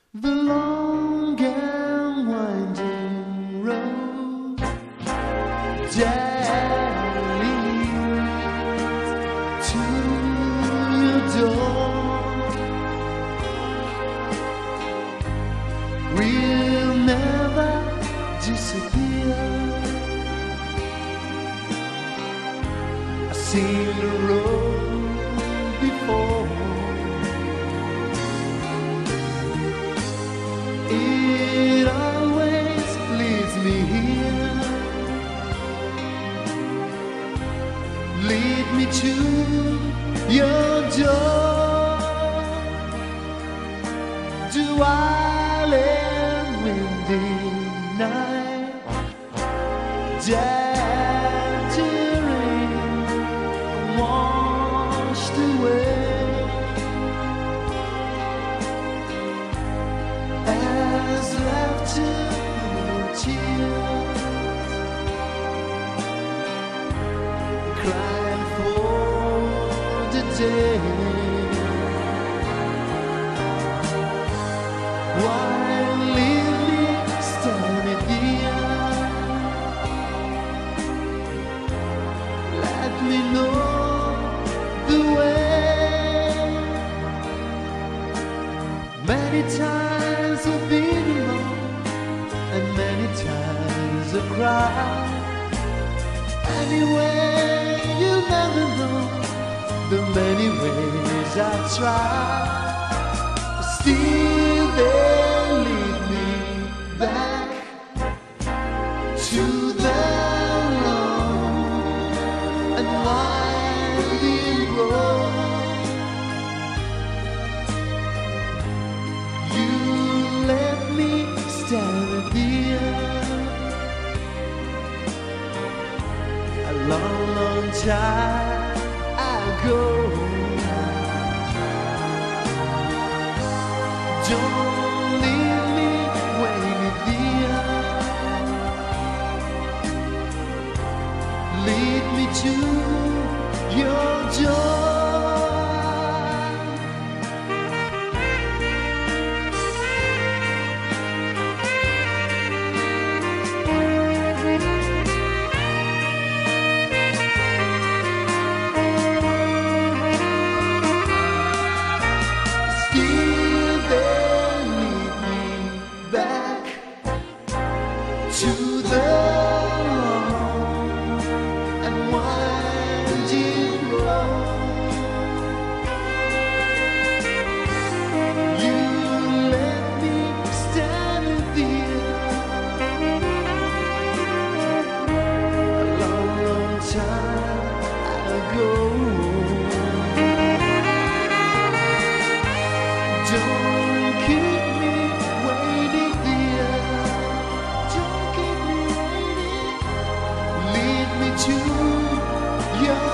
The long and winding road that leads to your door will never disappear. I've seen the road before. It always leads me here. Lead me to your door. Do I and windy night, dattering, washed away. As laughter and tears, crying for the day. Why leave me standing here? Let me know the way. Many times I've been alone, and many times I cried. Anyway, you'll never know the many ways I tried. Still they lead me back to the long and winding road. You let me stand here a long, long time ago. Don't leave me waiting there. Lead me to your door. To the long and winding road, you let me stand there a long, long time ago. Don't keep me waiting there. To your